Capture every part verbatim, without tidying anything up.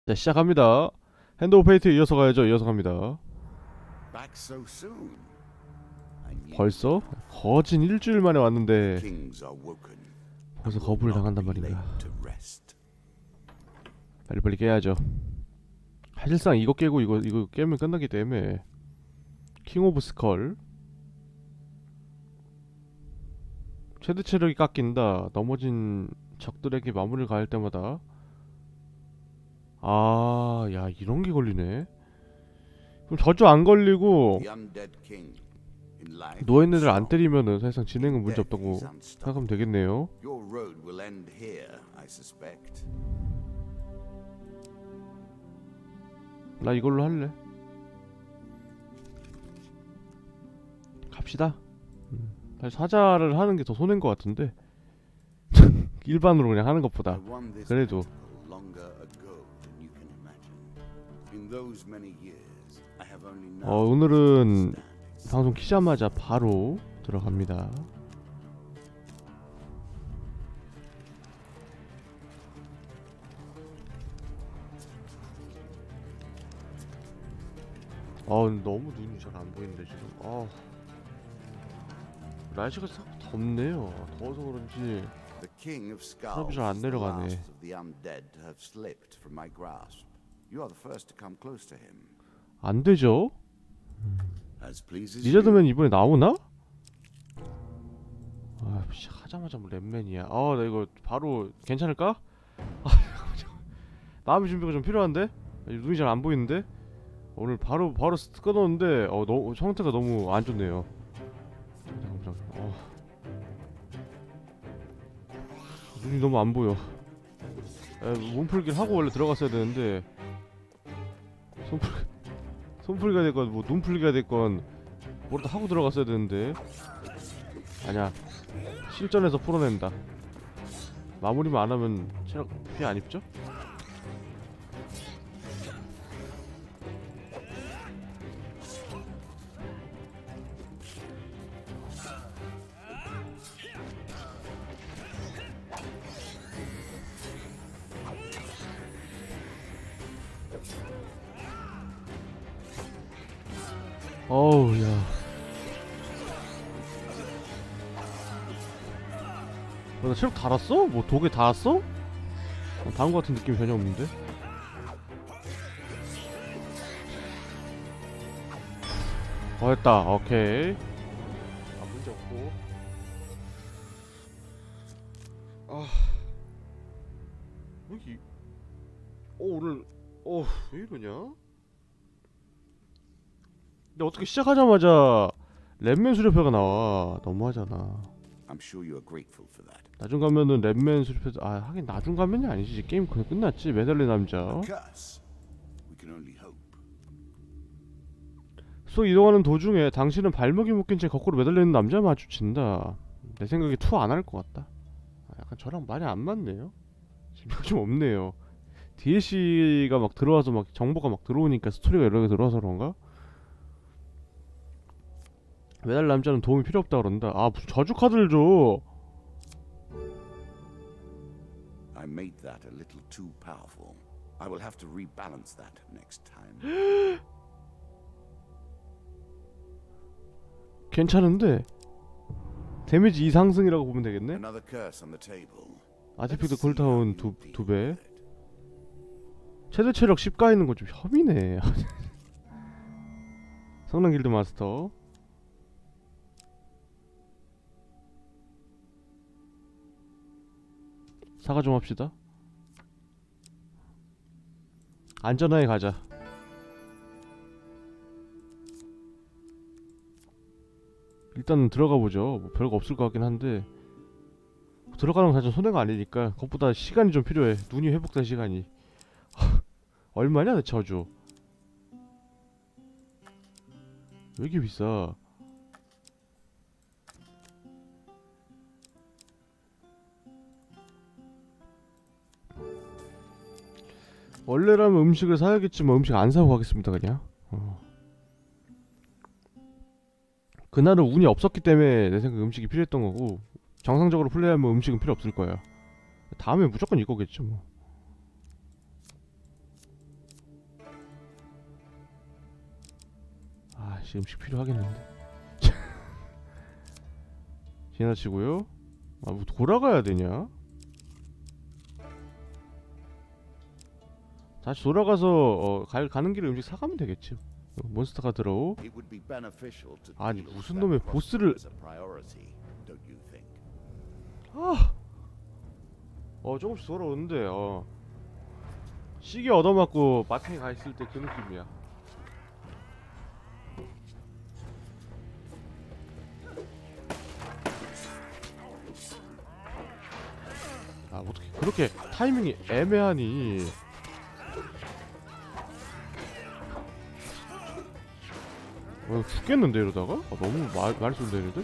자, 시작합니다. 핸드 오브 페이트 이어서 가야죠. 이어서 갑니다. Back so soon. I knew 벌써? 거진 일주일 만에 왔는데 kings are woken. 벌써 and will 거부를 not 당한단 be 말인가. late to rest. 빨리빨리 깨야죠. 사실상 이거 깨고 이거 이거 깨면 끝나기 때문에. 킹 오브 스컬. 최대 체력이 깎인다. 넘어진 적들에게 마무리를 가할 때마다. 아, 야, 이런 게 걸리네. 그럼 저주 안 걸리고 The undead king in life 노예네들 and 안 song. 때리면은 사실상 진행은 문제 Death 없다고 is unstoppable. 생각하면 되겠네요. Your road will end here, I suspect. 나 이걸로 할래. 갑시다. 음, 사실 사자를 하는 게 더 손해인 것 같은데 일반으로 그냥 하는 I 것보다. won this 그래도 pentacle longer ago than you can imagine. In those many years, I have only now 어, 오늘은 understand its 방송 키자마자 바로 들어갑니다. 아, 너무 눈이 잘 안 보이는데 지금. 아, 날씨가 싹 덥네요. 더워서 그런지 The king of 사람이 skulls 잘 안 is the 내려가네. last of the undead to have slipped from my grasp. You are the first to come close to him. 안 되죠? As pleases 리자드맨 you. 이번에 나오나? 아, 씨, 하자마자 뭐 랩맨이야. 아, 나 이거 바로 괜찮을까? 아, 마음의 준비가 좀 필요한데? 눈이 잘 안 보이는데? 오늘 바로 바로 스트 끊었는데 어, 너, 상태가 너무 안 좋네요. 잠깐만, 잠깐만. 어. 눈이 너무 안 보여. 에, 몸풀기를 하고 원래 들어갔어야 되는데 손풀 손풀기가 됐건 뭐 눈풀기가 됐건 뭐라도 하고 들어갔어야 되는데 아니야. 실전에서 풀어낸다. 마무리만 안 하면 체력 피해 안 입죠? 어우, 야. 어, 나 체력 달았어? 뭐 독에 닿았어? 어, 닿은 것 같은 느낌이 전혀 없는데? 어, 됐다. 오케이. 아, 문제 없고. 아. 여기. 어, 오늘. 어, 왜 이러냐? 근데 어떻게 시작하자마자 랩맨 수렵회가 나와. 너무하잖아. I'm sure you are grateful for that. 나중 가면은 랩맨 수렵회. 아, 하긴 나중 가면이 아니지. 게임 그냥 끝났지. 메달리 남자. Curse. We can only hope. 속 이동하는 도중에 당신은 발목이 묶인 채 거꾸로 매달리는 남자 마주친다. 내 생각에 투 안 할 것 같다. 아, 약간 저랑 말이 안 맞네요. 재미가 좀 없네요. 디엘씨가 막 들어와서 막 정보가 막 들어오니까 스토리가 여러 개 들어와서 그런가? 매달 남자는 도움이 필요 없다 그런다. 아, 무슨 저주 카드를 줘. I made that a little too powerful. I will have to rebalance that next time. 괜찮은데 데미지 이 상승이라고 보면 되겠네. Another curse on the table. 아티팩트 Let's see how 쿨타운 you 두, deal 두 배. with it. 최대 체력 십 가 있는 거 좀 혐이네. 성능 길드 마스터. 사과 좀 합시다. 안전하게 가자. 일단 들어가 보죠. 뭐 별거 없을 것 같긴 한데 들어가는 건 사실 손해가 아니니까. 그것보다 시간이 좀 필요해. 눈이 회복될 시간이. 얼마냐 내 저주. 왜 이렇게 비싸? 원래라면 음식을 사야겠지만 음식 안 사고 가겠습니다 그냥. 어. 그날은 운이 없었기 때문에 내 생각에 음식이 필요했던 거고 정상적으로 플레이하면 음식은 필요 없을 거야. 다음에 무조건 이거겠죠 뭐. 역시 음식 필요하겠는데. 지나치고요. 아, 뭐 돌아가야 되냐? 다시 돌아가서 어, 갈, 가는 길에 음식 사가면 되겠지. 어, 몬스터가 들어오. It would be beneficial to 아니 deal 무슨 with 놈의 that 보스를. as a priority, don't you think? 아, 어 조금씩 돌아오는데 어 시계 얻어맞고 마탱이 가 있을 때 그 느낌이야. 아 어떻게 그렇게 타이밍이 애매하니. 어 죽겠는데 이러다가? 아, 너무 말, 많이 쏜다 얘네들?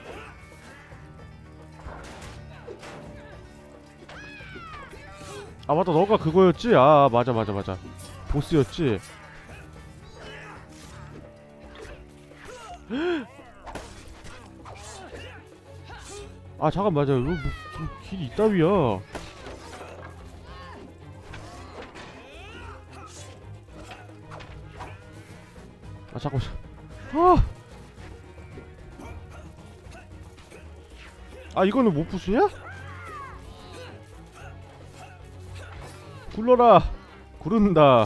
아 맞다 너가 그거였지? 아 맞아 맞아 맞아 보스였지? 아 잠깐 맞아 이거 뭐, 뭐 길이 이따위야. 아 잠깐 아! 아 이거는 못 부수냐? 굴러라 구른다.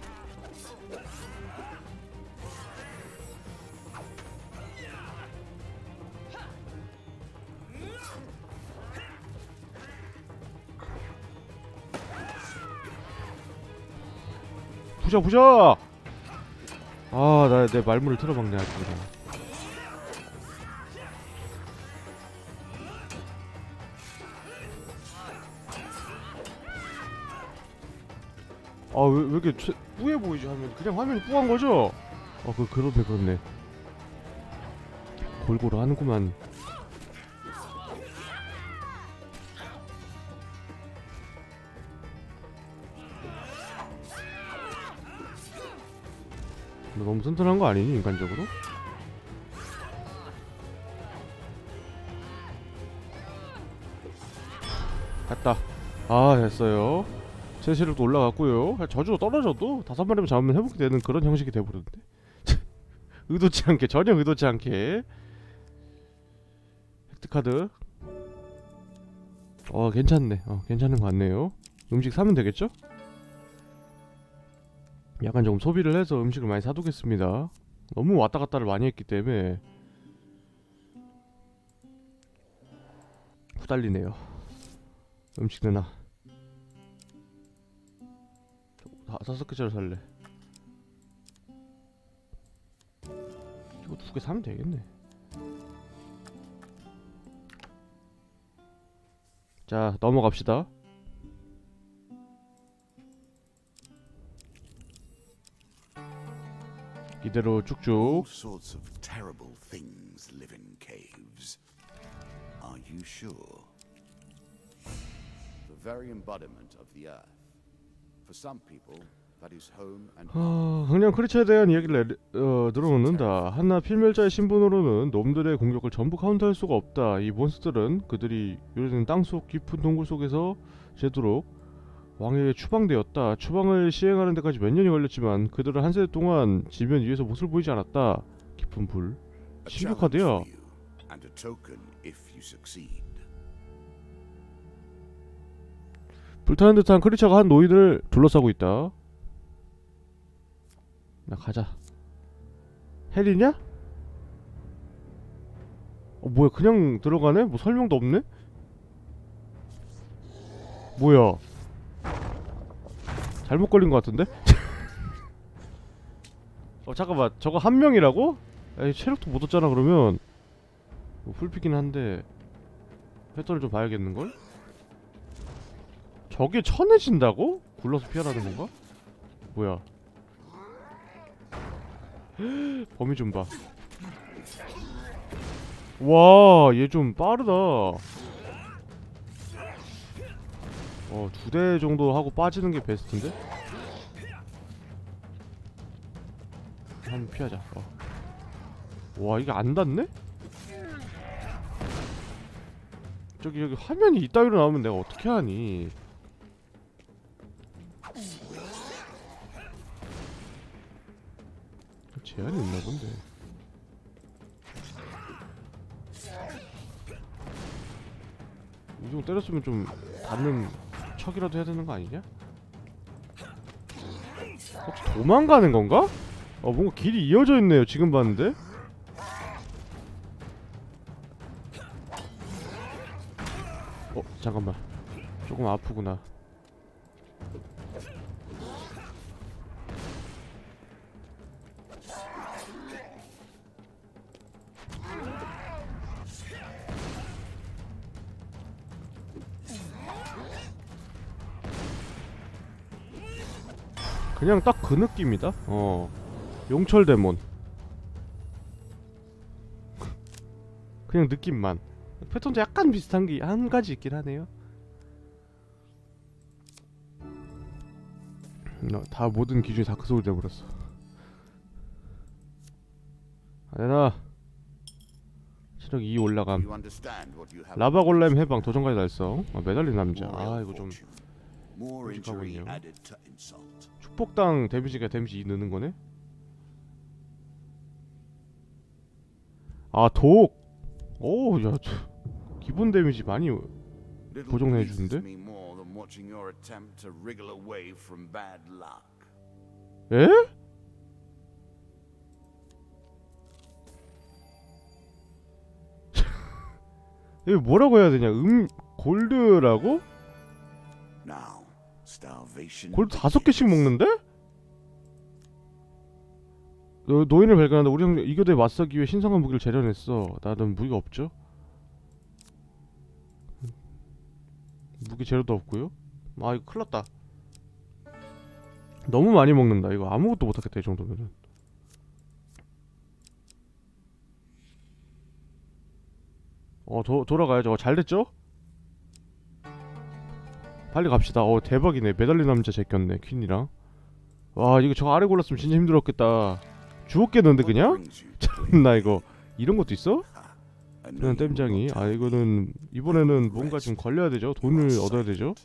부셔 부셔. 아 나 내 말문을 틀어박네 아주 그냥. 아 왜 왜 이렇게 최, 뿌해 보이지 화면. 그냥 화면이 뿌한 거죠? 어 그 그렇네 그렇네. 골고루 하는구만. 너 너무 튼튼한 거 아니니 인간적으로? 갔다. 아 됐어요. 제 체력도 올라갔고요. 저주로 떨어져도 다섯 마리만 잡으면 회복이 되는 그런 형식이 돼버렸는데. 의도치 않게 전혀 의도치 않게 획득카드. 어 괜찮네. 어 괜찮은 거 같네요. 음식 사면 되겠죠? 약간 조금 소비를 해서 음식을 많이 사두겠습니다. 너무 왔다갔다를 많이 했기 때문에 후달리네요. 음식 내놔. 다섯 개짜리 살래. 이거 두 개 사면 되겠네. 자 넘어갑시다. 이대로 쭉쭉. All sorts of terrible things live in caves. Are you sure? The very embodiment of the earth. For some people, that is home and 아, 그냥 크리처에 대한 이야기를 어, 늘어놓는다. 한나 필멸자의 신분으로는 놈들의 공격을 전부 카운터할 수가 없다. 이 몬스터들은 그들이 요리된 땅속 깊은 동굴 속에서 제도록 왕에게 추방되었다. 추방을 시행하는 데까지 몇 년이 걸렸지만 그들은 한 세대 동안 지면 위에서 모습을 보이지 않았다. 깊은 불. 신규 카드야. and a token if you succeed. 불타는 듯한 크리처가 한 노이들을 둘러싸고 있다. 나 가자. 헬이냐? 어 뭐야 그냥 들어가네? 뭐 설명도 없네? 뭐야 잘못 걸린 것 같은데? 어 잠깐만 저거 한 명이라고? 에이 체력도 못 얻잖아 그러면. 뭐 풀피긴 한데 패턴을 좀 봐야겠는걸? 저게 천해진다고? 굴러서 피하라는 건가? 뭐야 범위 좀 봐. 와, 얘 좀 빠르다. 어, 두 대 정도 하고 빠지는 게 베스트인데? 한번 피하자. 어. 와, 이게 안 닿네? 저기 저기 화면이 이따위로 나오면 내가 어떻게 하니? 제한이 있나 본데. 때렸으면 좀 닿는 척이라도 해야 되는 거 아니냐? 혹시 도망가는 건가? 어 뭔가 길이 이어져 있네요 지금 봤는데. 어 잠깐만 조금 아프구나. 그냥 딱 그 느낌이다. 어 용철 데몬. 그냥 느낌만. 패턴도 약간 비슷한 게 한 가지 있긴 하네요. 어, 다 모든 기준이 다크소울 돼버렸어. 아내나 체력 이 올라감. You understand what you have 라바 골렘 해방 도전까지 달성. 아, 매달린 남자. 아 이거 좀 more injury 끔찍하군요. added to insult. 축복당 데미지가 데미지 이 느는 거네. 아 독. 오 야 기본 데미지 많이. Little 보정해 pleases 주는데? me more than watching your attempt to wriggle away from bad luck. 에? 이거 뭐라고 해야 되냐? 음 골드라고? Now, starvation. 골드 다섯 개씩 먹는데? 너 노인을 발견한다. 우리 형 이교대 맞서기 위해 신성한 무기를 재련했어. 나는 무기가 없죠? 무기 재료도 없고요. 아 이거 큰일났다. 너무 많이 먹는다. 이거 아무것도 못하겠다 이 정도면은. 어 도, 돌아가야죠. 어, 잘됐죠? 빨리 갑시다. 어 대박이네. 매달린 남자 제꼈네 퀸이랑. 와 이거 저 아래 골랐으면 진짜 힘들었겠다. 죽었겠는데 그냥? 참나 이거 이런 것도 있어? 그냥 땜장이. 아 이거는 이번에는 뭔가 좀 걸려야 되죠. 돈을 얻어야 되죠.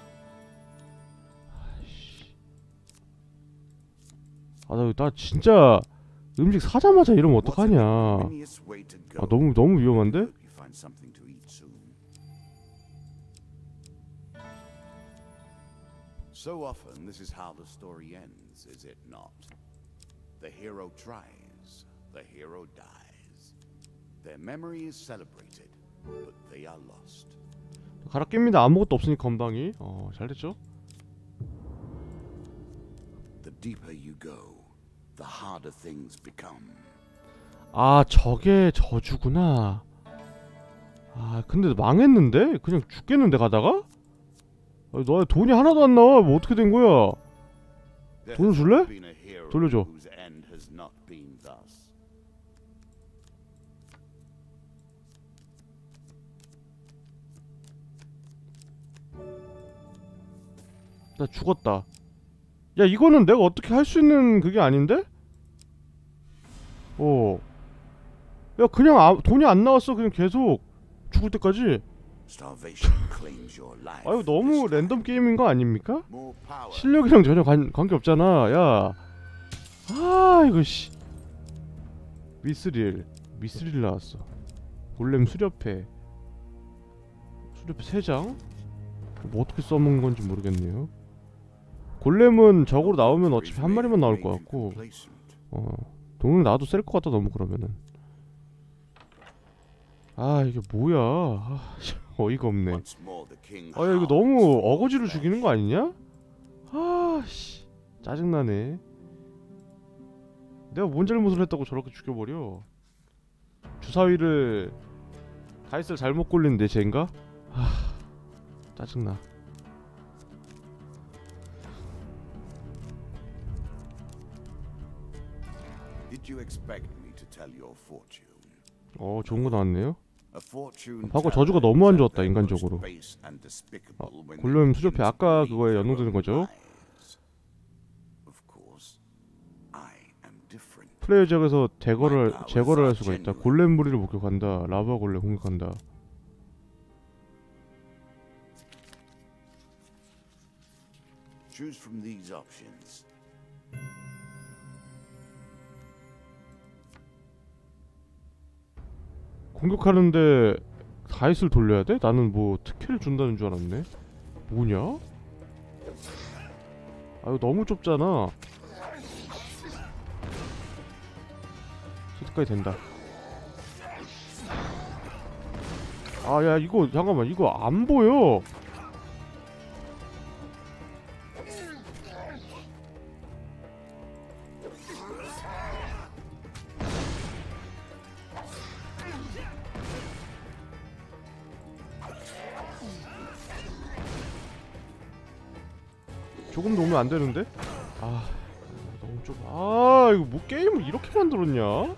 아나 나 진짜 음식 사자마자 이러면 어떡하냐. 아 너무 너무 위험한데? So often this is how the story ends, is it not? The hero tries, the hero dies. Their memory is celebrated, but they are lost. 갈아 낍니다. 아무것도 없으니 건방이. 어 잘됐죠? The deeper you go, the harder things become. 아 저게 저주구나. 아 근데 망했는데? 그냥 죽겠는데 가다가? 아, 너 돈이 하나도 안 나와. 뭐 어떻게 된 거야? 돈을 줄래? 돌려줘. 나 죽었다. 야 이거는 내가 어떻게 할 수 있는 그게 아닌데? 어. 야 그냥 아, 돈이 안 나왔어. 그냥 계속 죽을 때까지. 아유 너무 랜덤 게임인 거 아닙니까? 실력이랑 전혀 관, 관계 없잖아. 야. 아 이거 씨. 미스릴. 미스릴 나왔어. 골렘 수렵해. 수렵해 세 장? 뭐 어떻게 써먹는 건지 모르겠네요. 골렘은 적으로 나오면 어차피 한 마리만 나올 것 같고, 어 동물 나도 셀 것 같다 너무 그러면은. 아 이게 뭐야? 아, 어이가 없네. 아 야 이거 너무 어거지로 죽이는 거 아니냐? 아씨 짜증나네. 내가 뭔 잘못을 했다고 저렇게 죽여버려. 주사위를 다이스를 잘못 굴리는데 쟤인가? 아 짜증나. 어 좋은 거 나왔네요. 과거 저주가 너무 안 좋았다 인간적으로. 아, 골렘 수렵해 아까 그거에 연동되는 거죠. 플레이어 지역에서 제거를 제거를 할 수가 있다. 골렘 무리를 목격한다. 라바 골렘 공격한다. Choose from these options. 공격하는데 다이스를 돌려야 돼? 나는 뭐 특혜를 준다는 줄 알았네. 뭐냐? 아 이거 너무 좁잖아. 저기까지 된다. 아 야 이거 잠깐만 이거 안 보여. 조금 더 오면 안 되는데? 아 너무 좁아. 아 이거 뭐 게임을 이렇게 만들었냐?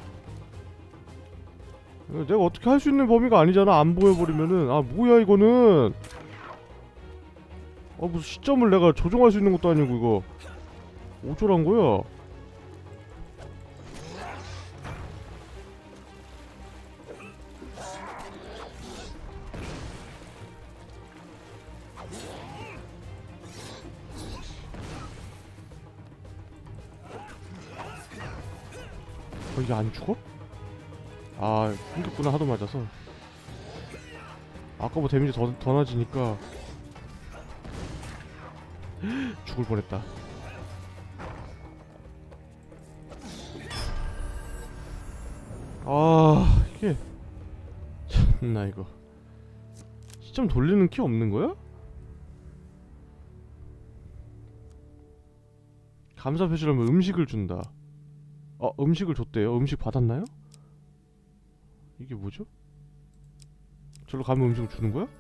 내가 어떻게 할 수 있는 범위가 아니잖아. 안 보여버리면은. 아 뭐야 이거는. 아 무슨 시점을 내가 조정할 수 있는 것도 아니고 이거 어쩌란 거야. 어, 이게 안 죽어? 아 끊겼구나. 하도 맞아서. 아까 뭐 데미지 더, 더 낮으니까 죽을 뻔했다. 아 이게 참나 이거 시점 돌리는 키 없는 거야? 감사 표시라면 음식을 준다. 어 음식을 줬대요. 음식 받았나요? 이게 뭐죠? 저로 가면 음식을 주는 거야?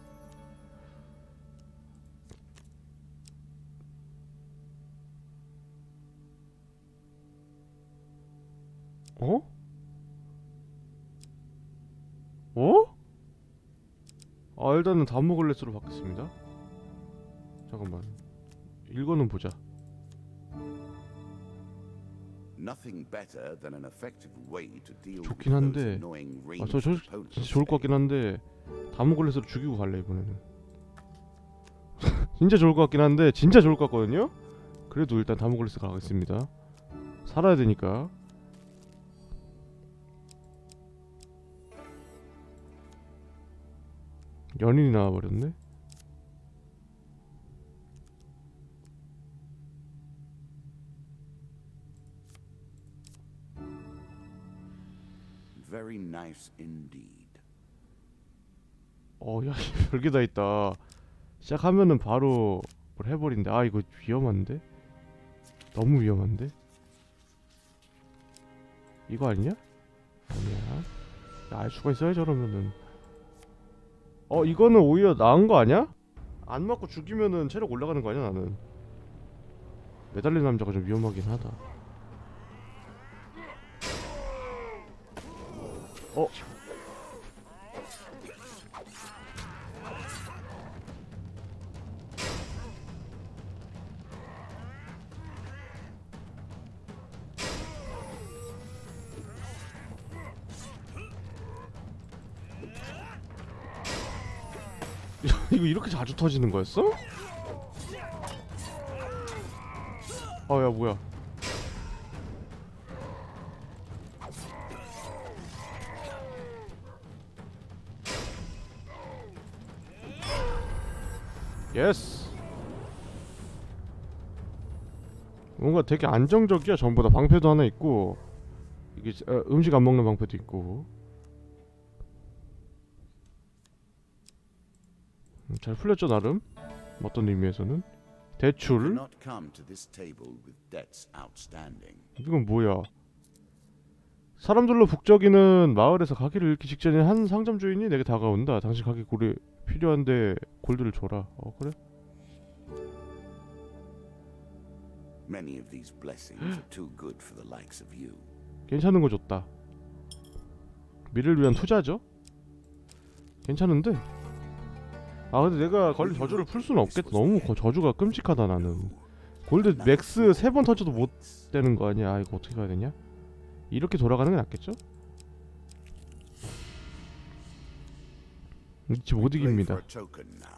어? 어? 아 일단은 다모글레스로 바뀌었습니다. 잠깐만 이거는 보자. Nothing better than an effective way to deal with 좋긴 those 한데 annoying 아 저 저 ranged 진짜 opponents. 좋을 것 같긴 한데 다모글레스로 죽이고 갈래 이번에는. 진짜 좋을 것 같긴 한데 진짜 좋을 것 같거든요. 그래도 일단 다모글레스 가겠습니다. 살아야 되니까. 연인이 나와버렸네. Very nice indeed. 어, 야, 별게 다 있다. 시작하면은 바로 뭘 해버린대. 아, 이거 위험한데? 너무 위험한데? 이거 아니냐? 아니야. 야, 알 수가 있어야 저러면은. 어, 이거는 오히려 나은 거 아니야? 안 맞고 죽이면은 체력 올라가는 거 아니야, 나는? 매달린 남자가 좀 위험하긴 하다. 어? 이거 이렇게 자주 터지는 거였어? 아, 야, 뭐야. 예스. 뭔가 되게 안정적이야. 전부 다 방패도 하나 있고 이게 어, 음식 안 먹는 방패도 있고. 음, 잘 풀렸죠 나름. 어떤 의미에서는. Do 대출. not come to this table with debts outstanding. 이건 뭐야. 사람들로 북적이는 마을에서 가게를 잃기 직전에 한 상점 주인이 내게 다가온다. 당신 가게 고리 필요한데 골드를 줘라. 어 그래? Many of these blessings are too good for the likes of you. 괜찮은 거 줬다. 미래를 위한 투자죠? 괜찮은데? 아 근데 내가 걸린 저주를 풀 수는 없겠다. 너무 거, 저주가 끔찍하다 나는. 골드 맥스 세 번 터져도 못 되는 거 아니야. 아 이거 어떻게 가야 되냐? 이렇게 돌아가는 게 낫겠죠? 이치 못 Play 이깁니다. for a token now.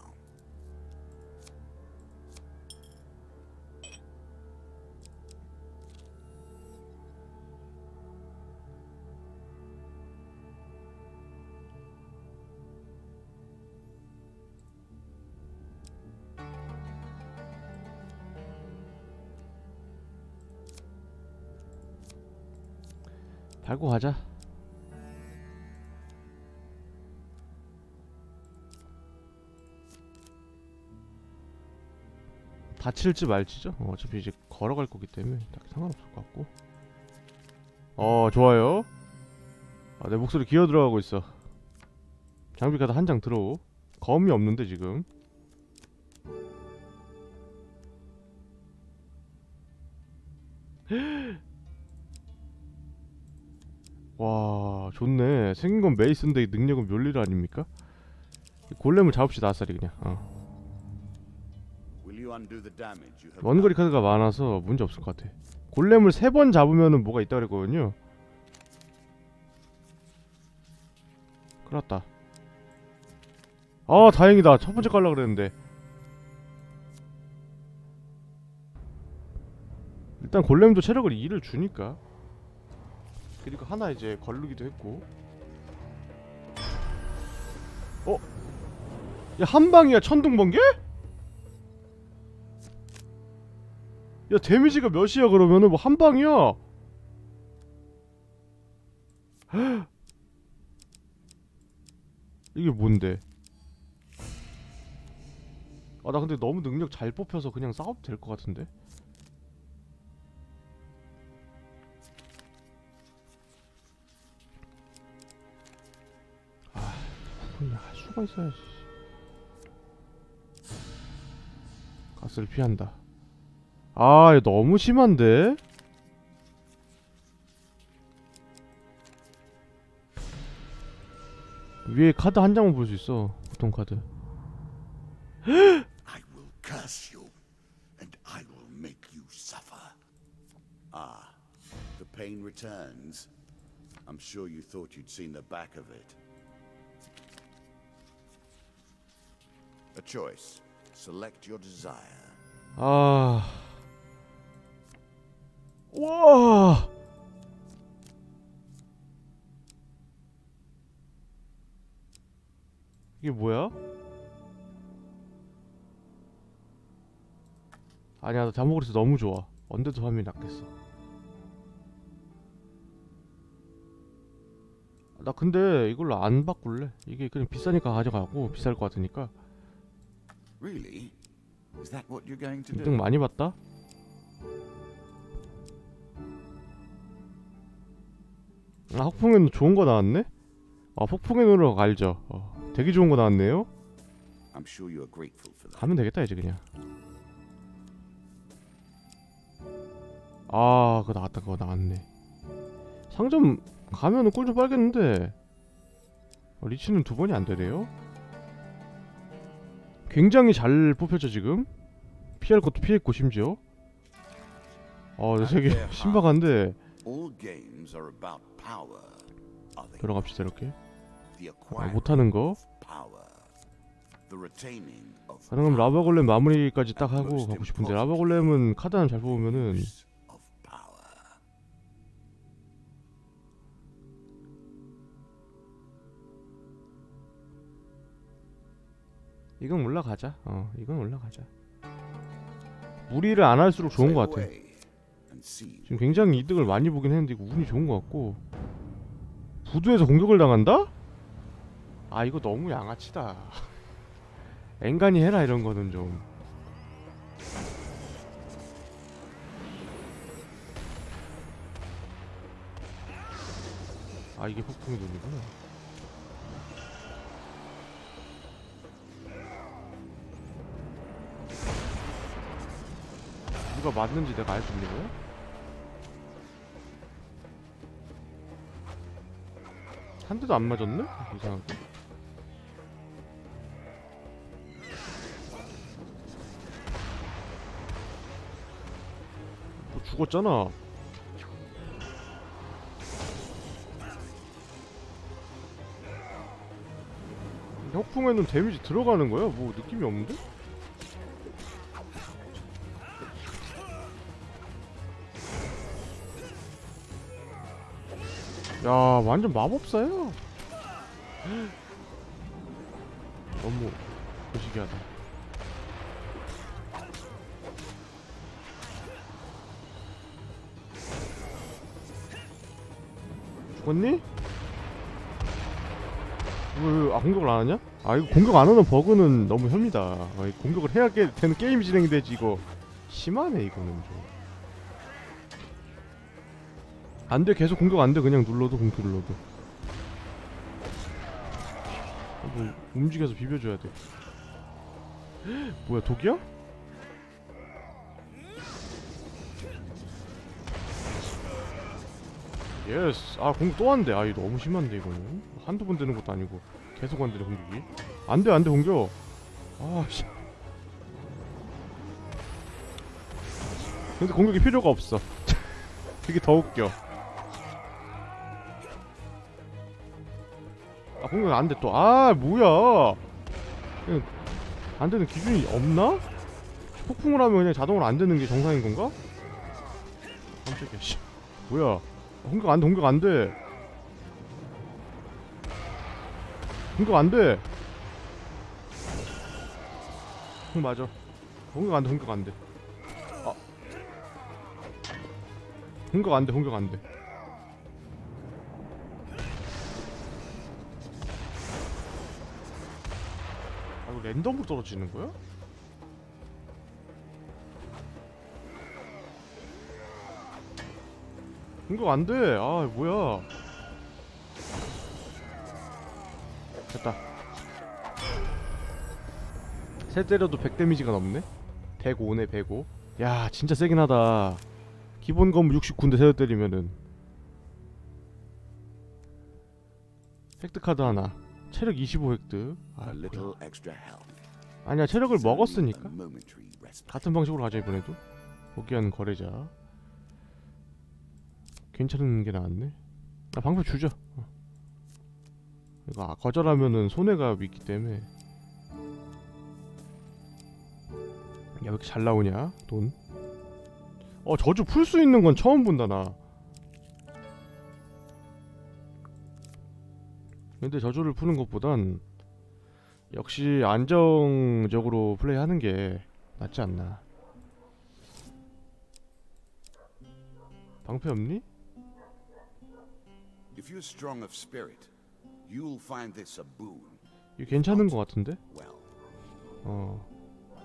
밟고 가자. 다칠지 말지죠. 어, 어차피 이제 걸어갈 거기 때문에 딱히 상관없을 것 같고. 어, 좋아요. 아, 내 목소리 기어 들어가고 있어. 장비 카드 한 장 들어. 검이 없는데 지금. 와, 좋네. 생긴 건 메이스인데 능력은 멸리르 아닙니까? 골렘을 잡읍시다, 아싸리 그냥. 어. Will you undo the damage you have 원거리 done? 카드가 많아서 문제 없을 것 같아. 골렘을 세 번 잡으면은 뭐가 있다 그랬거든요. 큰일 났다. 아, 다행이다. 첫 번째 깔라 그랬는데. 일단 골렘도 체력을 이를 주니까. 그리고 하나 이제 걸르기도 했고. 어? 야, 한방이야 천둥번개? 야, 데미지가 몇이야 그러면은 뭐 한방이야. 이게 뭔데? 아, 나 근데 너무 능력 잘 뽑혀서 그냥 싸워도 될 것 같은데? 아, 그냥 할 수가 있어야지. 가스를 피한다. 아, 이거 너무 심한데? 위에 카드 한 장만 볼 수 있어. 보통 카드. I will curse you, and I will make you suffer. Ah, the pain returns. I'm sure you thought you'd seen the back of it. A choice. Select your desire. 아, 와, 이게 뭐야? 아니야, 나 잠복그래서 너무 좋아. 언데드 화면이 낫겠어. 나 근데 이걸로 안 바꿀래. 이게 그냥 비싸니까 가져가고 비쌀 것 같으니까. Really? Is that what you're going to 일 등 do? 많이 봤다. 아, 폭풍의 눈 좋은 거 나왔네? 아, 폭풍의 눈으로 갈죠. 어, 되게 좋은 거 나왔네요. I'm sure you're grateful for that. 가면 되겠다 이제 그냥. 아, 그거 나왔다. 그거 나왔네. 상점 가면은 꿀 좀 빨겠는데. 어, 리치는 두 번이 안 되네요. 굉장히 잘 뽑혔죠 지금. 피할 것도 피했고 심지어. 어, 내 세계 신박한데. All games are about power. Are they? 들어갑시다 이렇게. The 아, acquiring 못하는 거. of power. The retaining of 가능하면 power. 라바골렘 마무리까지 딱 하고 가고 싶은데 라바골렘은 카드 하나 잘 뽑으면은 Use of power. 이건 올라가자. 어, 이건 올라가자. 무리를 안 할수록 좋은 것 같아. Away and see. 지금 굉장히 이득을 많이 보긴 했는데 이거 운이 좋은 것 같고. 부두에서 공격을 당한다? 아, 이거 너무 양아치다. 앵간히 해라 이런 거는 좀. 아, 이게 폭풍의 눈이구나. 누가 맞는지 내가 알 수 있는 거야? 한 대도 안 맞았네? 이상하게. 뭐 죽었잖아. 혁풍에는 데미지 들어가는 거야? 뭐 느낌이 없는데? 야, 완전 마법사야. 너무 거시기하다. 죽었니? 왜, 아 공격을 안 하냐? 아 이거 공격 안 하는 버그는 너무 혐이다. 아, 이거 공격을 해야 게, 되는 게임이 진행이 되지. 이거 심하네 이거는 좀. 안돼 계속 공격 안돼. 그냥 눌러도 공격 눌러도. 뭐 움직여서 비벼줘야 돼. 뭐야 독이야? 예스. 아 공격 또 안돼. 아 이거 너무 심한데 이거는. 한두 번 되는 것도 아니고 계속 안되네 공격이. 안돼 안돼 공격. 아씨. 근데 공격이 필요가 없어. 그게 더 웃겨. 아 공격 안돼 또. 아 뭐야. 그냥 안되는 기준이 없나? 폭풍을 하면 그냥 자동으로 안되는 게 정상인 건가? 깜짝이야 씨. 뭐야. 공격 안돼 공격 안돼. 공격 안돼. 응 맞아. 공격 안돼 공격 안돼. 아 공격 안돼 공격 안돼. 아 이거 랜덤으로 떨어지는 거야? 공격 안돼. 아 뭐야. 됐다. 세 때려도 백 데미지가 넘네? 백오네 백오. 야 진짜 세긴 하다. 기본 건물 육십구인데 세 대 때리면은. 획득카드 하나. 체력 이십오 획득. 아, A little 뭐야. extra health. 아니야 체력을 It's only 먹었으니까. a momentary respite. 같은 방식으로 가자 이번에도. 복귀하는 거래자. 괜찮은 게 나왔네. 아 방패 주죠. 어. 이거 아, 거절하면은 손해가 있기 때문에. 야 왜 이렇게 잘 나오냐 돈. 어 저주 풀 수 있는 건 처음 본다 나. 근데 저주를 푸는 것보단 역시 안정적으로 플레이하는 게 낫지 않나. 방패 없니? If you're strong of spirit, you'll find this a boon. 이거 괜찮은 것 같은데? Well, 어.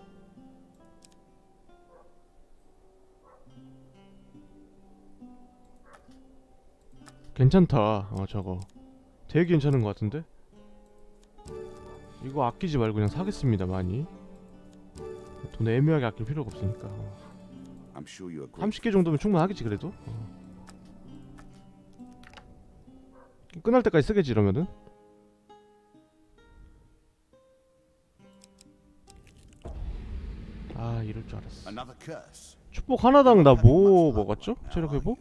괜찮다. 어 저거 되게 괜찮은 것 같은데? 이거 아끼지 말고 그냥 사겠습니다. 많이 돈 애매하게 아낄 필요가 없으니까. 어. I'm sure you're grateful. 삼십 개 정도면 충분하겠지 그래도. 어. 끝날 때까지 쓰겠지 이러면은. 아 이럴 줄 알았어. Another curse. 축복 하나당 나 뭐 먹었죠? 체력 회복?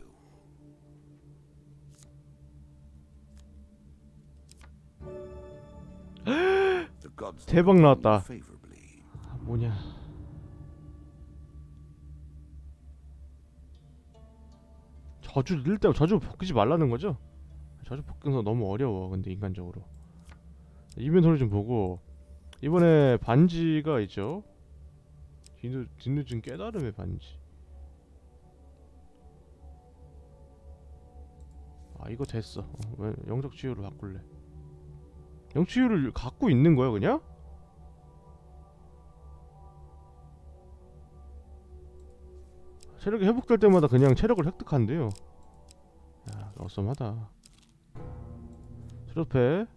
The gods 대박 나왔다. favorably. 아, 뭐냐? 저주 넣을 때 저주 벗기지 말라는 거죠? 저주 벗기는 거 너무 어려워. 근데 인간적으로 이벤토리 좀 보고 이번에 반지가 있죠? 뒤늦, 뒤늦은 깨달음의 반지. 아 이거 됐어. 어, 왜 영적 치유를 바꿀래? 영적 치유를 갖고 있는 거야 그냥? 체력이 회복될 때마다 그냥 체력을 획득한대요. 야 어썸하다. 트로페.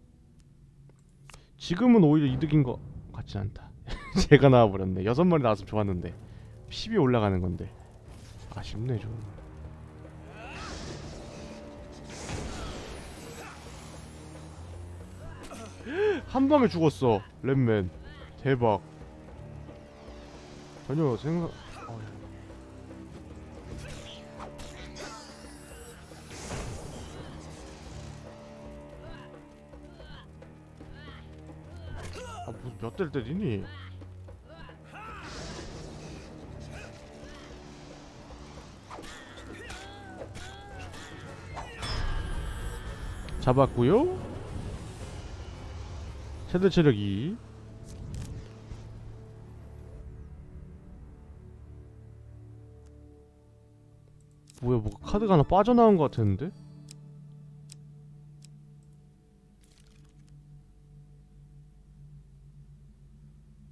지금은 오히려 이득인 거 같진 않다. 제가 나와버렸네. 여섯 마리 나왔으면 좋았는데 십이 올라가는 건데 아쉽네 좀. 한 방에 죽었어 랩맨. 대박. 전혀 생각. 어, 아 무슨 몇 대를 때리니? 잡았고요. 최대 체력 이. 뭐야 뭐가 카드가 하나 빠져나온 것 같았는데?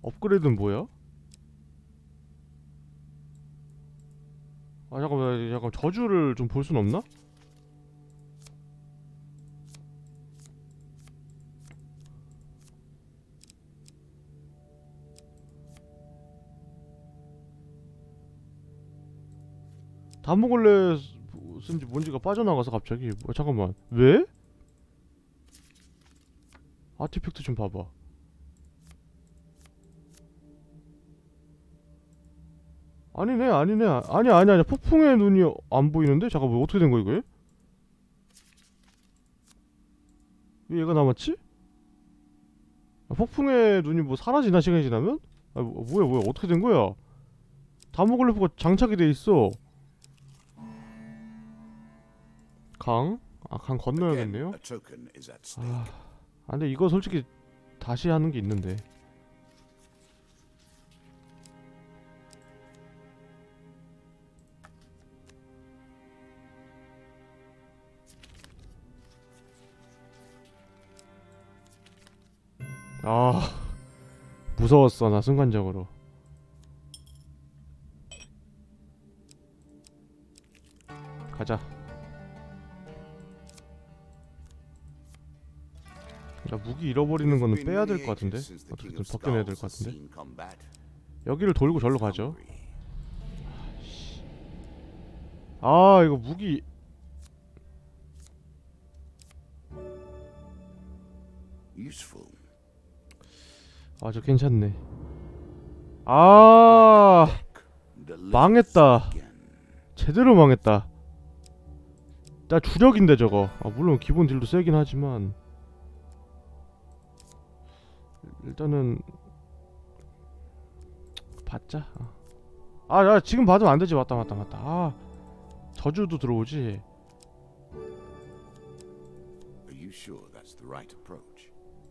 업그레이드는 뭐야? 아 잠깐만, 잠깐 저주를 좀 볼 순 없나? 다목을레 쓴지 뭔지가 빠져나가서 갑자기. 뭐, 잠깐만, 왜? 아티팩트 좀 봐봐. 아니네 아니네 아니 아니 아니 폭풍의 눈이 안 보이는데? 잠깐만, 어떻게 된 거야 이거? 왜 얘가 남았지? 아, 폭풍의 눈이 뭐 사라지나 시간이 지나면? 아 뭐, 뭐야 뭐야 어떻게 된 거야? 다모글래프가 장착이 돼 있어. 강? 아, 강 건너야겠네요. Again, a token is at stake. 아, 아 근데 이거 솔직히 다시 하는 게 있는데. 아, 무서웠어 나 순간적으로. 가자. 야, 무기 잃어버리는 거는 빼야 될 것 같은데. 어떻게든 벗겨내야 될 것 같은데. 여기를 돌고 절로 가죠. 아, 이거 무기. Useful. 아, 저 괜찮네. 아, 망했다. 제대로 망했다. 나 주력인데 저거. 아, 물론 기본 딜도 세긴 하지만 일단은 받자. 아, 야, 지금 받으면 안 되지. 맞다, 맞다, 맞다. 아, 저주도 들어오지. Are you sure that's the right approach?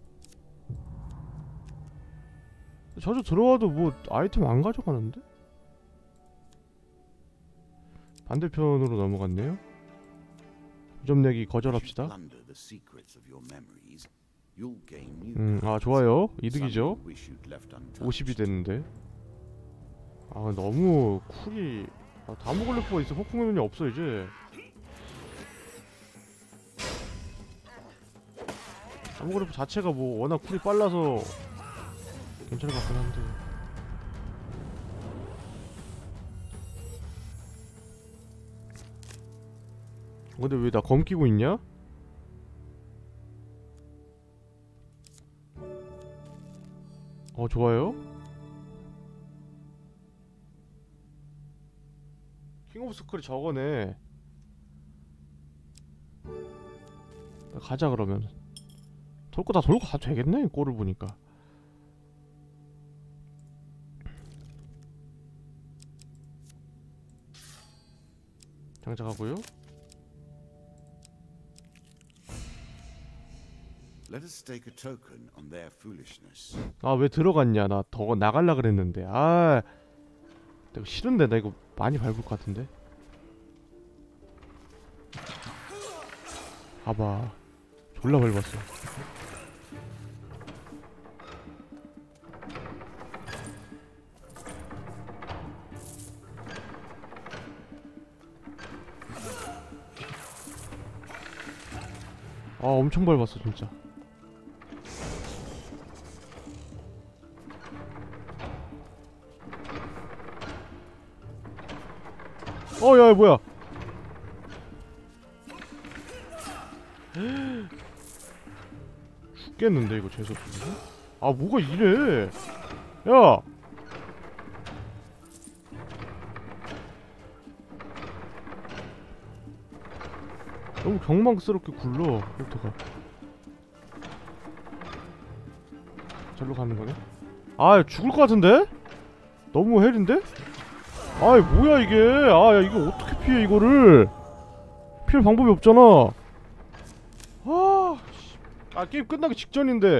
저주 들어와도 뭐 아이템 안 가져가는데? 반대편으로 넘어갔네요. 점 내기 거절합시다. 음, 아 좋아요. 이득이죠. 오십이 됐는데. 아 너무 쿨이. 아, 다모글래프가 있어. 폭풍의 눈이 없어 이제. 다모글래프 자체가 뭐 워낙 쿨이 빨라서 괜찮을 것 같긴 한데. 근데 왜 나 검 끼고 있냐? 어 좋아요. 킹 오브 스쿨이 저거네. 가자 그러면. 돌고 다 돌고 가도 되겠네 꼴을 보니까. 장착하고요. Let us stake a token on their foolishness. 아 왜 들어갔냐. 나 더 나갈라 그랬는데. 아 내가 싫은데. 나 이거 많이 밟을 것 같은데. 봐봐 졸라 밟았어. 아 엄청 밟았어 진짜. 어, 야, 뭐야? 죽겠는데 이거 재수 없이. 아, 뭐가 이래? 야, 너무 경망스럽게 굴러. 헬터가. 절로 가는 거네? 아, 죽을 것 같은데? 너무 헬인데? 아이 뭐야 이게. 아 야 이거 어떻게 피해 이거를. 피할 방법이 없잖아. 아, 아 게임 끝나기 직전인데.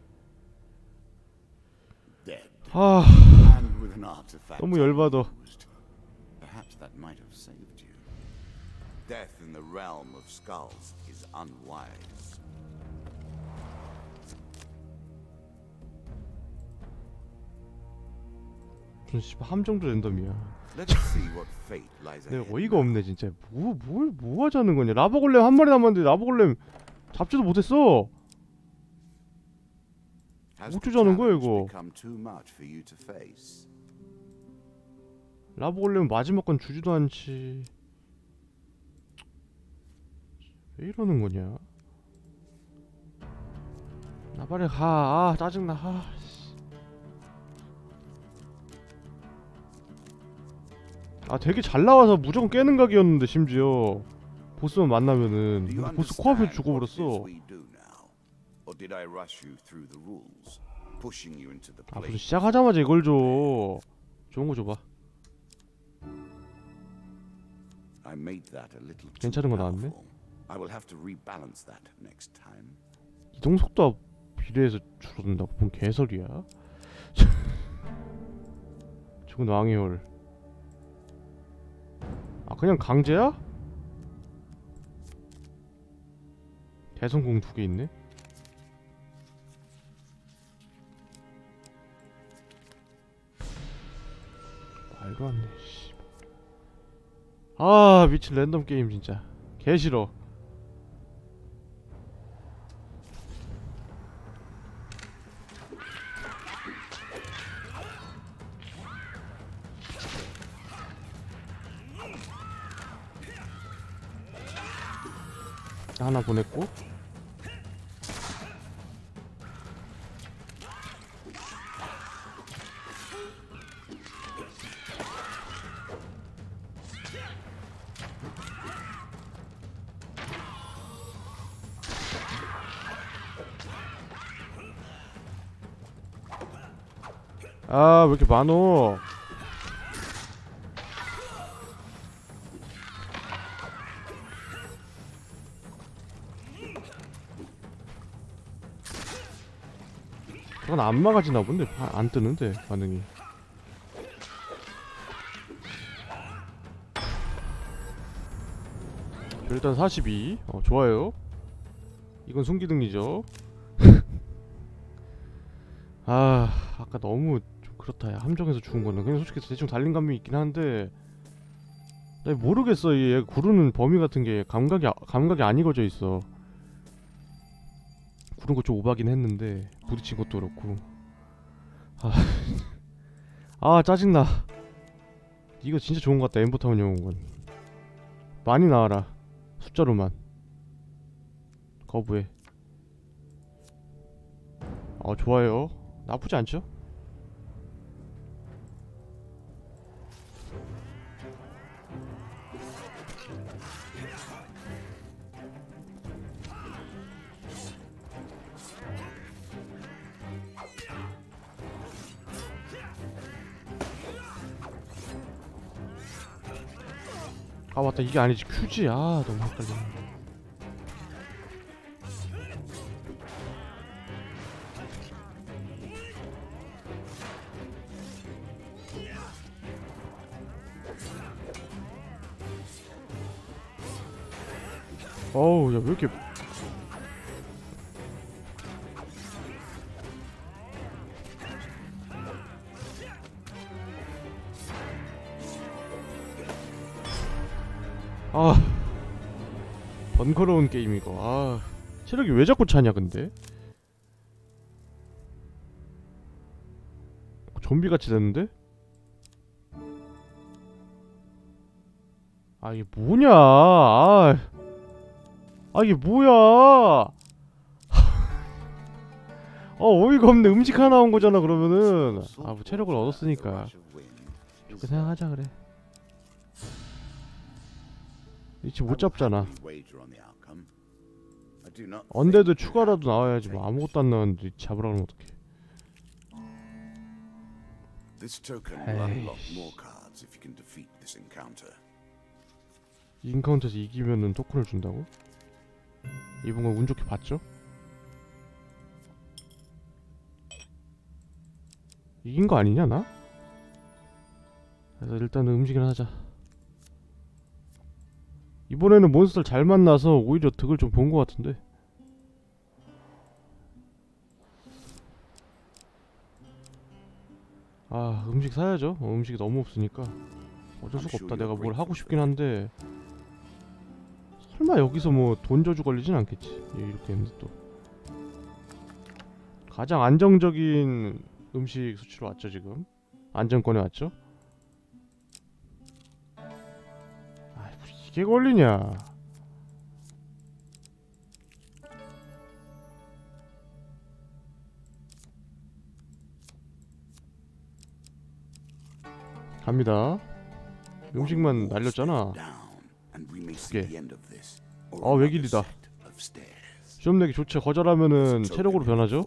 아 너무 열받아. Perhaps that might have saved you. Death in the realm of skulls is unwise. 무슨 씨발 함정도 랜덤이야. Let us see what fate lies 내가 ahead. 어이가 없네 진짜. 뭐 뭘 뭐 하자는 거냐. 라버골렘 한 마리 남았는데 라버골렘 잡지도 못했어. Has 못 the 주자는 거야, challenge 이거. become too much for you to face? 라버골렘 마지막 건 주지도 않지. 왜 이러는 거냐. 나 빨리 가. 아 짜증나. 아, 씨. 아 되게 잘 나와서 무조건 깨는 각이었는데 심지어 보스만 만나면은 Do you 근데 보스 코앞에 understand what it is 죽어버렸어. we do now? Or did I rush you through the rules, pushing you into the 아 무슨 place? 시작하자마자 이걸 줘. 좋은 거 줘봐. I made that a little too 괜찮은 거 나왔네. powerful. I will have to rebalance that next time. 이동 속도가 비례해서 줄어든다고? 뭔 개소리야? 죽은 왕의 홀. 아 그냥 강제야? 대성공 두 개 있네. 말도 안 돼. 씨. 아 미친 랜덤 게임 진짜 개 싫어. 하나 보냈고. 아 왜 이렇게 많어. 저건 안 막아지나 본데. 바, 안 뜨는데 반응이. 일단 사십이. 어 좋아요. 이건 순기능이죠. 아 아까 너무 좀 그렇다. 야, 함정에서 죽은 거는 그냥 솔직히 대충 달린 감이 있긴 한데 나 모르겠어. 얘 구르는 범위 같은 게 감각이 아, 감각이 안 익어져 있어. 구른 거 좀 오바긴 했는데 부딪힌 것도 그렇고. 아, 아 짜증나. 이거 진짜 좋은 것 같다. 엠버타운 영웅은 많이 나와라. 숫자로만. 거부해. 어 좋아요. 나쁘지 않죠? 아 맞다 이게 아니지 큐지. 아 너무 헷갈리네. 어우 야 왜 이렇게 아 번거로운 게임 이거. 아 체력이 왜 자꾸 차냐 근데. 좀비같이 됐는데? 아 이게 뭐냐. 아, 아 이게 뭐야. 어 어이가 없네. 음식 하나 나온 거잖아 그러면은. 아 뭐 체력을 얻었으니까 좋게 생각하자 그래. 이치 못 잡잖아. 언데드 추가라도 나와야지. 뭐 아무것도 안 나왔는데 잡으라 그러면 어떡해. This token will unlock more cards if you can defeat this encounter. 이 인카운트에서 이기면은 토큰을 준다고? 이번 건 운 좋게 봤죠? 이긴 거 아니냐 나? 그래서 일단은 음식이나 하자. 이번에는 몬스터를 잘 만나서 오히려 득을 좀 본 거 같은데. 아 음식 사야죠. 어, 음식이 너무 없으니까 어쩔 수가 없다. 내가 뭘 하고 싶긴 한데 설마 여기서 뭐 돈 저주 걸리진 않겠지. 이렇게 했는데 또 가장 안정적인 음식 수치로 왔죠. 지금 안정권에 왔죠. 아 이게 걸리냐. 갑니다. 음식만 날렸잖아. 두개. 아 외길이다. 시험 내기 좋죠. 거절하면은 체력으로 변하죠.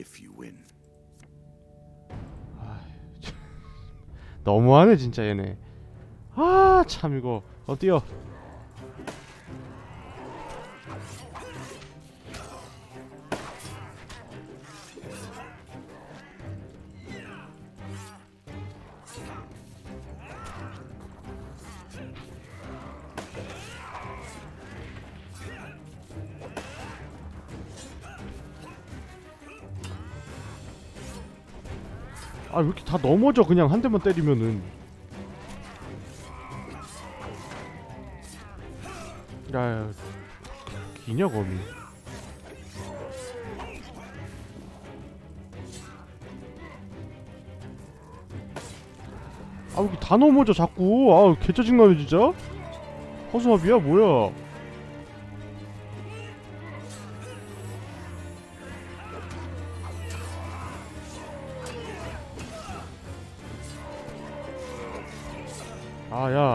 아, 너무하네 진짜 얘네. 아 참 이거 어 뛰어. 아 왜 이렇게 다 넘어져 그냥 한 대만 때리면은. 야야 기냐 거미. 아 왜 이렇게 다 넘어져 자꾸. 아 개짜증나네 진짜. 허수아비야 뭐야. 아야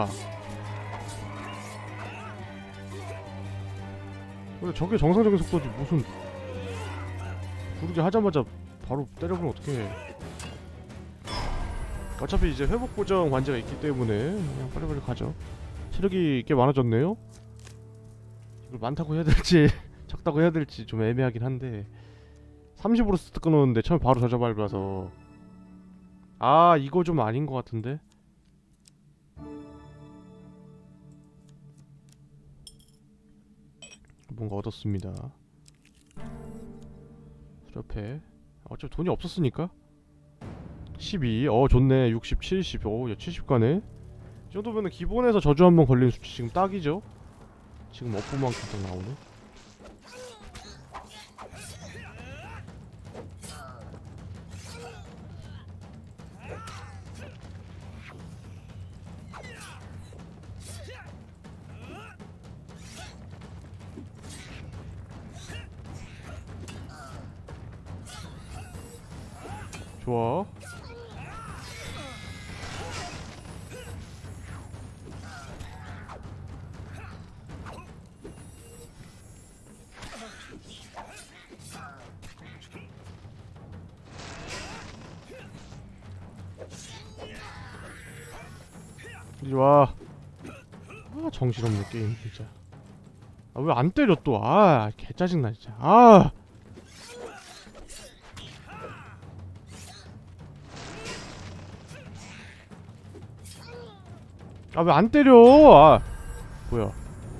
왜 저게 정상적인 속도지. 무슨 구르기 하자마자 바로 때려보면 어떡해. 어차피 이제 회복 보정 관제가 있기 때문에 그냥 빨리빨리 가죠. 체력이 꽤 많아졌네요. 이걸 많다고 해야 될지 적다고 해야 될지 좀 애매하긴 한데 삼십으로 스트 끊었는데 처음에 바로 저저 밟아서 아 이거 좀 아닌 것 같은데. 뭔가 얻었습니다. 수렵해. 어차피 돈이 없었으니까. 십이. 어 좋네. 육십, 칠십. 오 야 칠십 가네. 이 정도면은 기본에서 저주 한번 걸리는 수치 지금 딱이죠. 지금 업보만큼 딱 나오네. 좋아. 이리 와. 아 정신없네 게임 진짜. 아 왜 안 때려 또. 아 개짜증나 진짜. 아 아 왜 안 때려. 아 뭐야.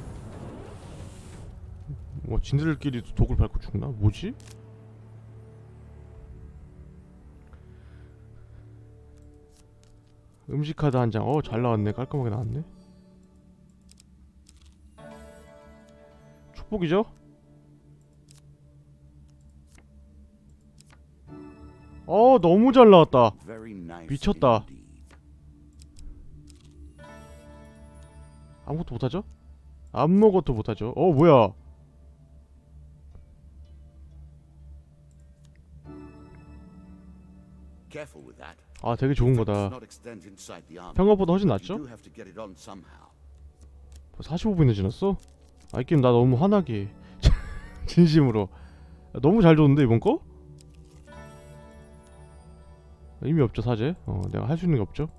뭐 진들끼리 독을 밟고 죽나? 뭐지? 음식 카드 한 장. 어 잘 나왔네. 깔끔하게 나왔네. 축복이죠? 어 너무 잘 나왔다. 미쳤다. 아무것도 못하죠? 아무것도 못하죠. 어 뭐야. 아 되게 좋은 거다. 평가보다 훨씬 낫죠? 사십오 분이나 지났어? 아 이 게임 나 너무 화나게 진심으로 너무 잘 줬는데 이번 거? 의미 없죠 사제. 어 내가 할 수 있는 게 없죠.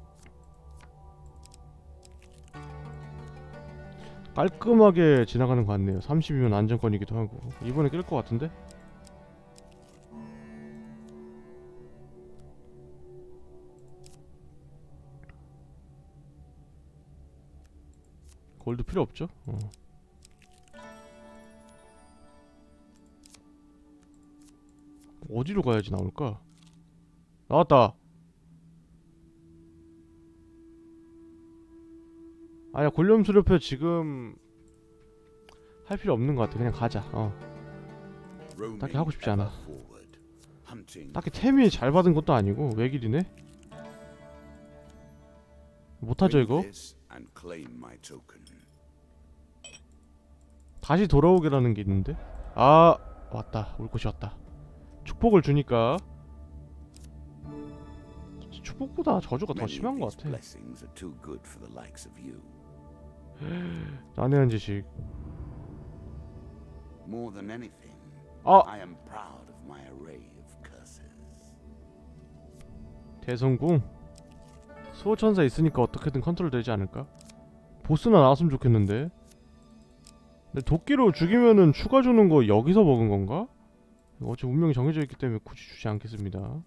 깔끔하게 지나가는 것 같네요. 삼십이면 안정권이기도 하고. 이번에 깰 것 같은데? 골드 필요 없죠? 어. 어디로 가야지 나올까? 나왔다! 아니야, 골렘 수렵회 지금 할 필요 없는 것 같아. 그냥 가자. 어. 딱히 하고 싶지 않아. 딱히 템이 잘 받은 것도 아니고 외길이네. 못하죠 이거? 다시 돌아오게라는 게 있는데? 아, 왔다. 올 곳이 왔다. 축복을 주니까. 축복보다 저주가 더 심한 것 같아. 난해한 지식. 아! 대성궁? 수호천사 있으니까 어떻게든 컨트롤 되지 않을까? 보스나 나왔으면 좋겠는데. 근데 도끼로 죽이면은 추가 주는 거 여기서 먹은 건가? 어차피 운명이 정해져 있기 때문에 굳이 주지 않겠습니다.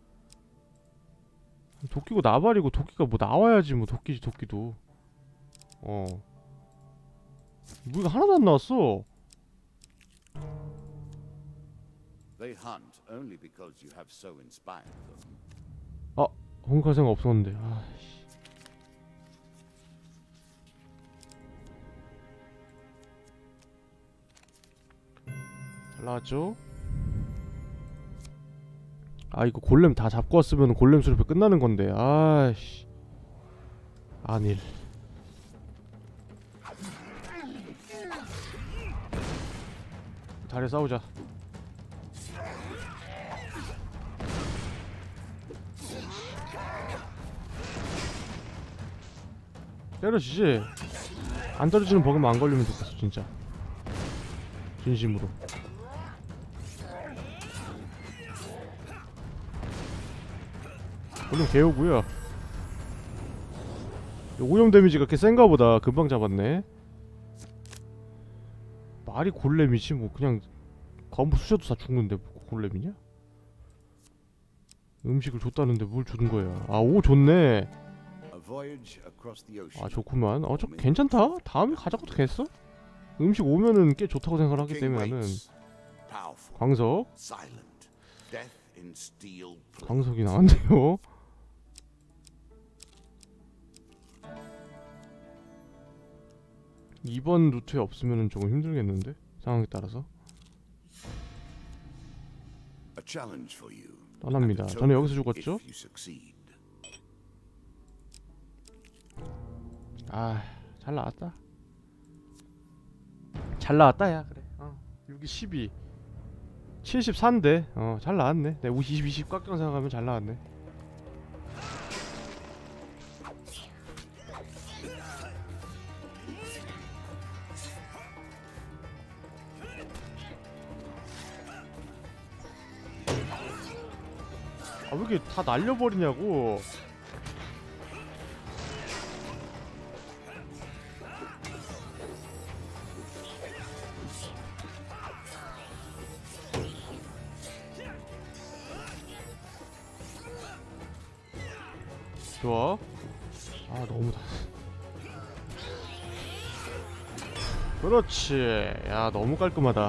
도끼고 나발이고 도끼가 뭐 나와야지 뭐 도끼지 도끼도. 어. 무기가 하나도 안 나왔어. 아, 홍카 생각 없었는데. 아씨. 잘 나왔죠? 아, 이거 골렘 다 잡고 왔으면 골렘 수렵이 끝나는 건데. 아씨. 아닐. 다리 싸우자. 때려지지. 안 떨어지는 버그만 안 걸리면 좋겠어 진짜. 진심으로. 골렘 개오구요. 오염 데미지가 꽤 센가 보다. 금방 잡았네. 말이 골렘이지 뭐. 그냥 검부 쑤셔도 다 죽는데 뭐 골렘이냐? 음식을 줬다는데 뭘 주는 거야. 아, 오 좋네. 아, 좋구만. 어, 저 괜찮다. 다음에 가자고 됐어? 음식 오면은 꽤 좋다고 생각을 하기 때문에 나는. 광석. 광석이 나왔네요. 이번 루트에 없으면은 조금 힘들겠는데? 상황에 따라서. 떠납니다. 저는 여기서 죽었죠? 아, 잘 나왔다. 잘 나왔다 야. 그래. 어. 육이 십이 칠십사인데 어, 잘 나왔네. 내가 이십 이십 깎여서 생각하면 잘 나왔네. 아, 왜 이렇게 다 날려버리냐고. 좋아. 아, 너무 다. 그렇지. 야, 너무 깔끔하다.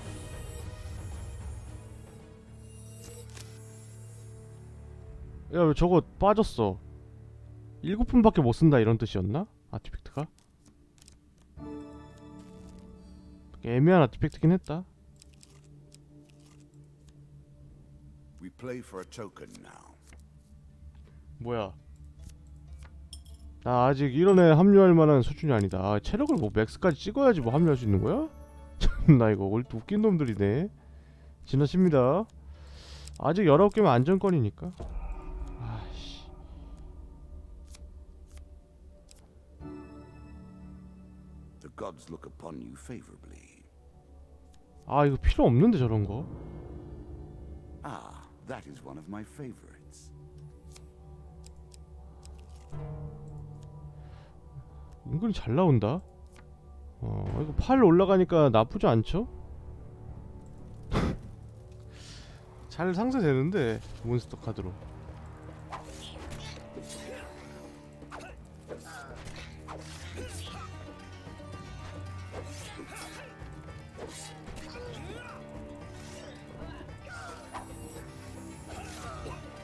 야, 왜 저거 빠졌어? 일곱 분밖에 못 쓴다 이런 뜻이었나? 아티팩트가? 애매한 아티팩트긴 했다. 뭐야? 나 아직 이런 애 합류할 만한 수준이 아니다. 아, 체력을 뭐 맥스까지 찍어야지 뭐 합류할 수 있는 거야? 참나, 이거 원래 웃긴 놈들이네. 지나칩니다. 아직 열아홉 개면 안정권이니까. 아씨. 아, 이거 필요 없는데 저런 거. Ah, that is one of my favorites. 은근히 잘 나온다. 어, 이거 팔 올라가니까 나쁘지 않죠? 잘 상쇄되는데 몬스터 카드로.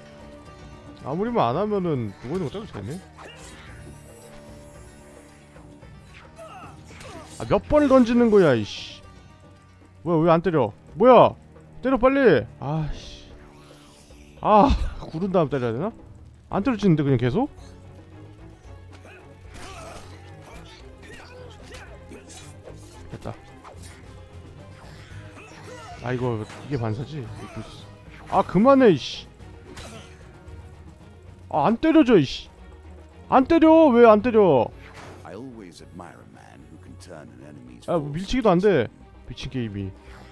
아무리만 안 하면은 누워 있는 거 따로 되네. 아, 몇 번을 던지는 거야 이씨. 뭐야 왜 안 때려? 뭐야 때려 빨리. 아씨. 아 구른 다음 때려야 되나? 안 때려지는데 그냥 계속? 됐다. 아 이거 이게 반사지? 아 그만해 이씨. 아 안 때려져 이씨. 안 때려. 왜 안 때려? I always admire a man who can turn an enemy's 아 밀치기도 안 돼. 미친 게임이.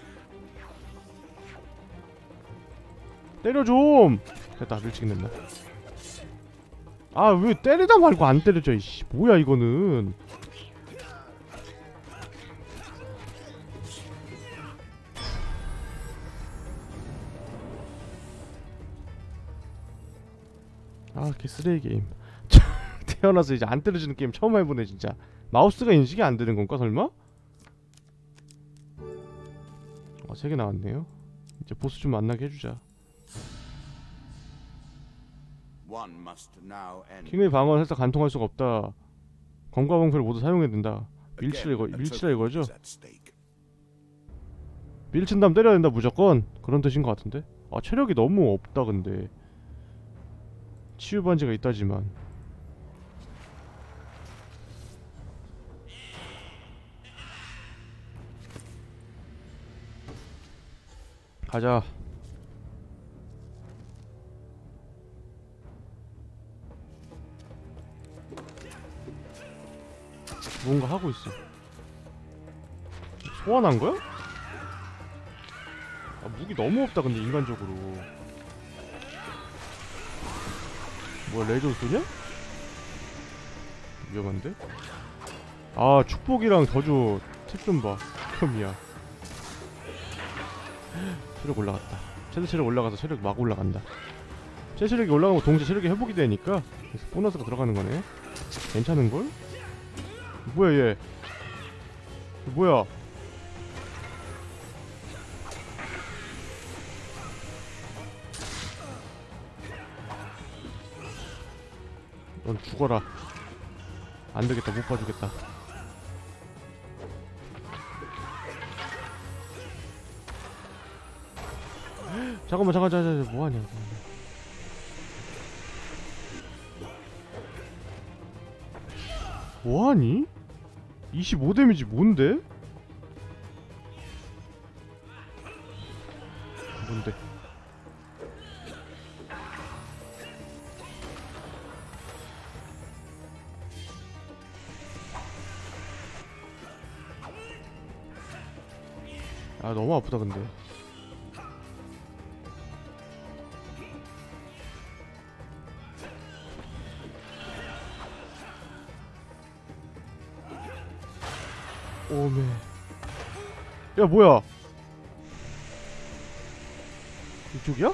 때려 좀. 됐다 밀치기 됐나. 아 왜 때리다 말고 안 때려져 이씨. 뭐야 이거는. 아 개쓰레기 게임. 태어나서 이제 안 때려주는 게임 처음 해보네 진짜. 마우스가 인식이 안 되는 건가 설마? 어, 세 개 나왔네요. 이제 보스 좀 만나게 해주자. One must now end. 킹의 방어는 살짝 간통할 수가 없다. 검과 방패를 모두 사용해야 된다. 밀치라 이거 밀치라 이거죠? 밀친 다음 때려야 된다 무조건. 그런 뜻인 것 같은데. 아 체력이 너무 없다 근데. 치유 반지가 있다지만. 가자. 뭔가 하고 있어. 소환한 거야? 아, 무기 너무 없다 근데 인간적으로. 뭐야 레이저 쏘냐? 위험한데? 아 축복이랑 저주 팁 좀 봐. 혐이야. 체력 올라갔다. 최대 체력 올라가서 체력 막 올라간다. 최 체력이 올라가면 동시에 체력이 회복이 되니까 그래서 보너스가 들어가는 거네. 괜찮은걸? 뭐야 얘. 뭐야. 넌 죽어라. 안되겠다 못 봐주겠다. 잠깐만 잠깐 잠깐 잠깐 뭐하냐. 뭐하니? 이십오 데미지 뭔데? 뭔데? 아 너무 아프다 근데. 오메. 야 뭐야? 이쪽이야?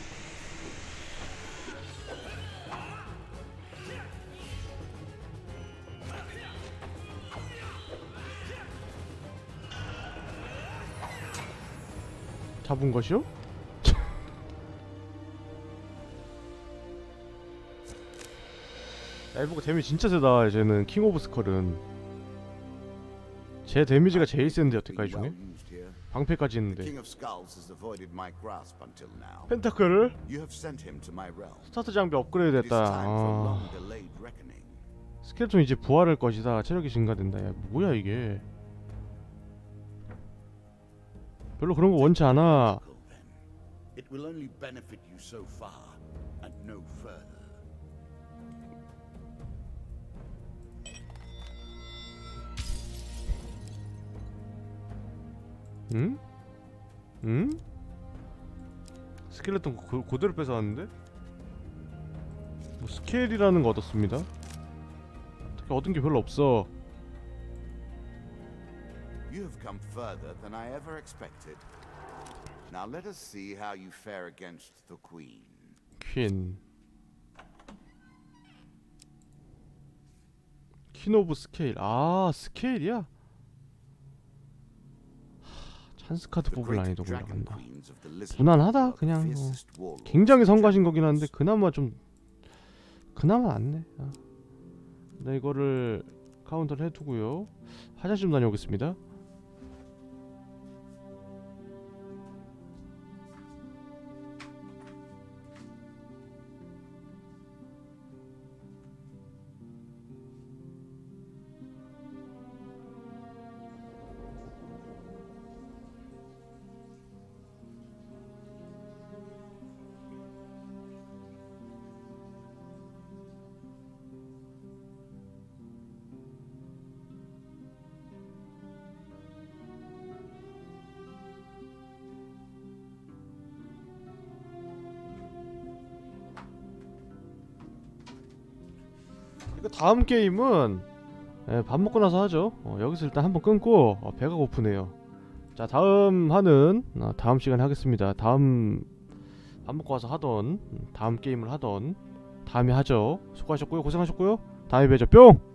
잡은 것이요? 야 이보고 데미지 진짜 세다. 쟤는 킹 오브 스컬은. 제 데미지가 제일 센데 여태까지 중에. 방패까지 있는데. 펜타클을 스타트 장비 업그레이드 됐다. 아. 스켈레톤 이제 부활할 것이다. 체력이 증가된다. 야 뭐야 이게. 별로 그런 거 원치 않아. 응? 응? 스켈레톤 고, 그대로 뺏어왔는데? 뭐 스케일이라는 거 얻었습니다. 특히 얻은 게 별로 없어. You have come further than I ever expected. Now let us see how you fare against the Queen. 퀸. 퀸 오브 스케일. 아 스케일이야? 찬스 카드 뽑을 난이도 올라간다. 무난하다 그냥. 어. 굉장히 성가신 거긴 한데 그나마 좀 그나마 낫네. 아. 근데 이거를 카운터를 해두고요. 화장실 좀 다녀오겠습니다. 이거 다음 게임은 예, 밥 먹고 나서 하죠. 어, 여기서 일단 한번 끊고 어, 배가 고프네요. 자, 다음 하는 어, 다음 시간에 하겠습니다. 다음 밥 먹고 와서 하던 다음 게임을 하던 다음에 하죠. 수고하셨고요. 고생하셨고요. 다음에 뵈죠. 뿅!